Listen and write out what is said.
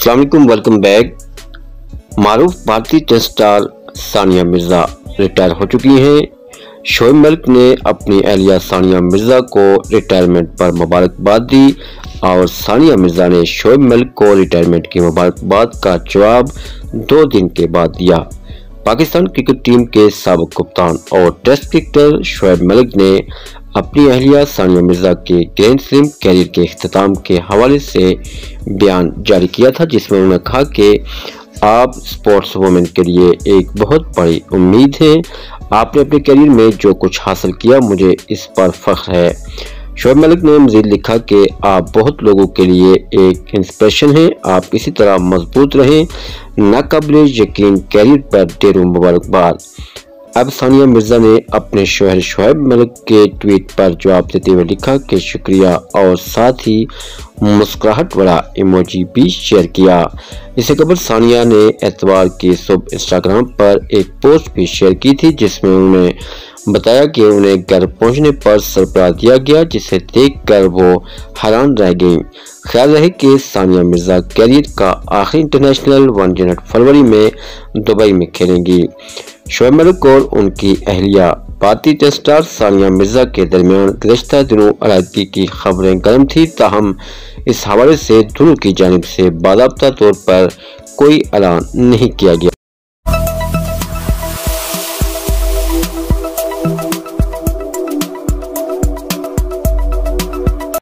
السلام علیکم، welcome back. معروف بھارتی tennis star Sania Mirza retire ہو چکی ہیں۔ شعیب ملک نے اپنی اہلیہ ثانیہ مرزا کو ریٹائرمنٹ پر مبارکباد دی اور ثانیہ مرزا نے شعیب ملک کو ریٹائرمنٹ کی مبارکباد کا جواب 2 دن کے بعد دیا۔ پاکستان کرکٹ ٹیم کے سابق کپتان اور ٹیسٹ کرکٹر شعیب ملک نے اپنی اہلیہ ثانیہ مرزا کے گرینڈ سلیم کیریئر کے اختتام کے حوالے سے بیان جاری کیا تھا، جس میں انہوں نے کہا کہ آپ سپورٹس وومن کے لیے ایک بہت بڑی امید ہیں۔ آپ نے اپنے کیریئر میں جو کچھ حاصل کیا، مجھے اس پر فخر ہے۔ شعیب ملک نے مزید لکھا کہ آپ بہت لوگوں کے لیے ایک انسپریشن ہیں۔ آپ اسی طرح مضبوط رہیں۔ ناقابل یقین کیریئر پر ڈھیروں مبارکباد۔ اب ثانیہ مرزا نے اپنے شوہر شعیب ملک کے ٹویٹ پر جواب دیتے ہوئے لکھا کہ شکریہ، اور ساتھ ہی مسکراہٹ والا ایموجی بھی شیئر کیا۔ اس سے قبل ثانیہ نے اتوار کی صبح انسٹاگرام پر ایک پوسٹ بھی شیئر کی تھی، جس میں انہوں نے بتایا کہ انہیں گھر پہنچنے پر سرپرائز دیا گیا، جسے دیکھ کر وہ حیران رہ گئیں۔ خیال رہے کہ ثانیہ مرزا کیریئر کا آخری انٹرنیشنل 100 فروری میں دبئی میں کھیلیں گی۔ شعیب ملک اور ان کی اہلیہ بھارتی ٹینس اسٹار ثانیہ مرزا کے درمیان گزشتہ دنوں علیحدگی کی خبریں گرم تھیں، تاہم اس حوالے سے دونوں کی جانب سے باضابطہ طور پر کوئی اعلان نہیں کیا گیا۔